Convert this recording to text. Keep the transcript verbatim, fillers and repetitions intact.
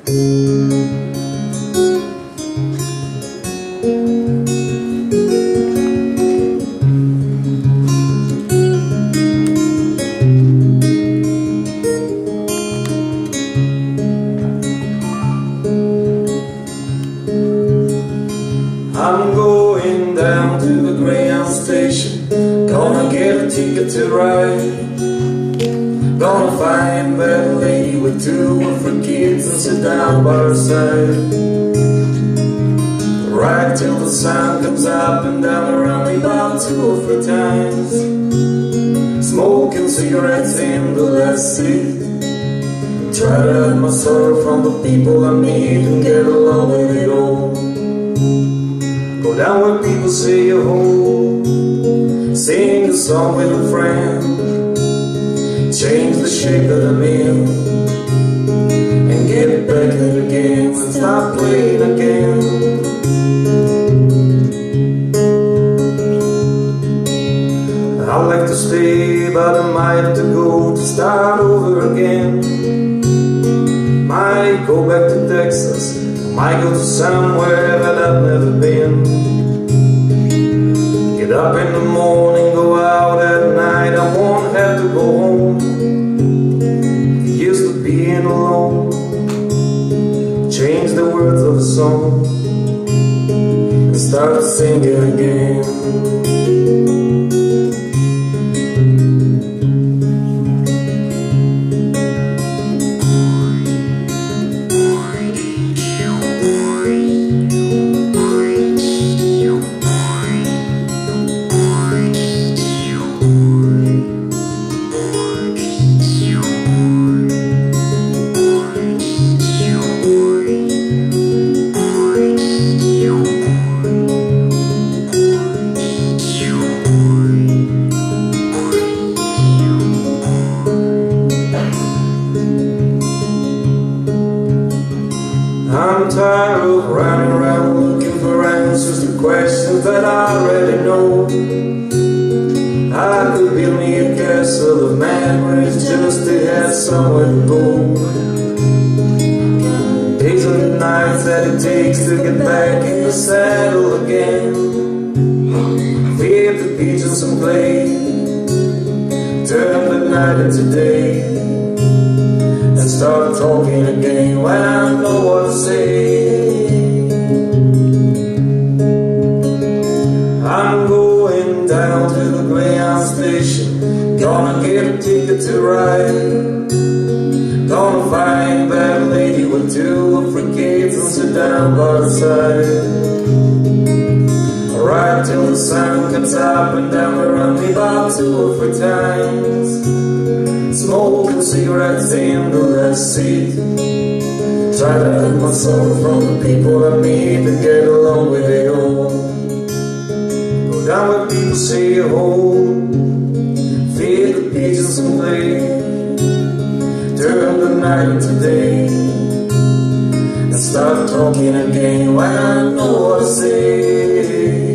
I'm going down to the Greyhound station, gonna get a ticket to ride. Gonna find that lady with two of her kids and sit down by her side. Right till the sun comes up and down around me about two or three times. Smoking cigarettes in the last seat. Try to hide my sorrow from the people I meet and get along with it all. Go down where people say you're home, sing a song with a friend, change the shape that I'm in, and get back in it again and start playing again. I like to stay, but I might have to go to start over again. Might go back to Texas, might go to somewhere that I've never been. Get up in the morning, go out at night, I won't have to go home. Get used to being alone, change the words of a song, and start singing again. I'm tired of running around looking for answers to questions that I already know. I could build me a castle of memories just to have somewhere to go. Days and nights that it takes to get back in the saddle again. Feed the pigeons and play, turn the night into day, and start talking again when I know what to say. I'm going down to the Greyhound station, gonna get a ticket to ride. Gonna find that lady with two of her kids and sit down by her side. Right till the sun comes up and down around me about two or three times. Smoking cigarettes in the last seat. Try to hide my sorrow from the people I meet and get along with it all. Go down where people say you're home, feed the pigeons and play, turn the night into day, and start talking again when I know what to say.